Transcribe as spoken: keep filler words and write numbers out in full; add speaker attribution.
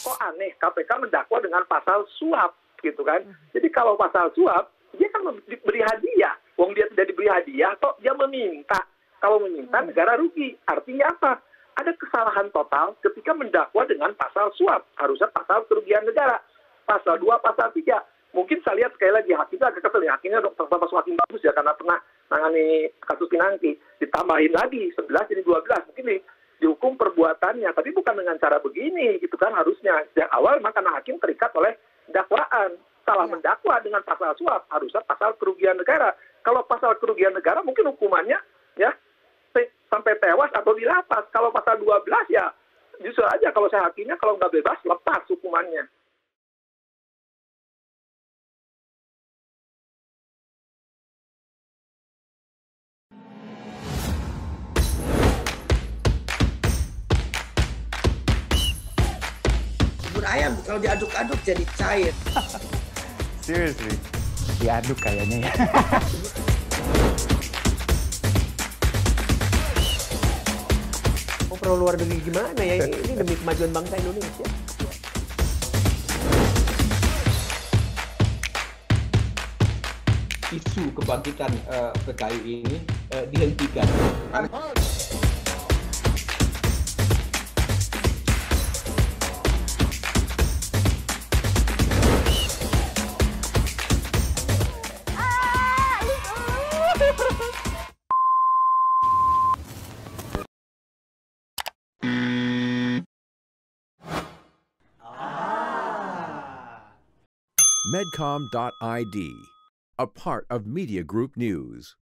Speaker 1: kok aneh K P K mendakwa dengan pasal suap gitu kan. Jadi kalau pasal suap, dia kan diberi hadiah. Wong dia tidak diberi hadiah, kok dia meminta. Kalau meminta, negara rugi. Artinya apa? Ada kesalahan total ketika mendakwa dengan pasal suap. Harusnya pasal kerugian negara. Pasal dua, pasal tiga. Mungkin saya lihat sekali lagi, hakimnya agak kesel ya. Hakimnya dokter Bapak Hakim bagus ya, karena pernah nangani kasus Pinangki. Ditambahin lagi, sebelas jadi dua belas. Mungkin di, dihukum perbuatannya. Tapi bukan dengan cara begini, gitu kan harusnya. Sejak awal, maka hakim terikat oleh dakwaan. Salah ya. Mendakwa dengan pasal suap, harusnya pasal kerugian negara. Kalau pasal kerugian negara, mungkin hukumannya ya sampai tewas atau dilapas. Kalau pasal dua belas ya, justru aja kalau saya hakimnya, kalau nggak bebas, lepas hukumannya.
Speaker 2: Ayam kalau diaduk-aduk jadi cair.
Speaker 3: Seriously, diaduk kayaknya ya.
Speaker 4: Oh, perlu luar negeri gimana ya? Ini demi kemajuan bangsa Indonesia.
Speaker 5: Isu kebangkitan uh, P K I ini uh, dihentikan.
Speaker 6: Medcom dot I D, a part of Media Group News.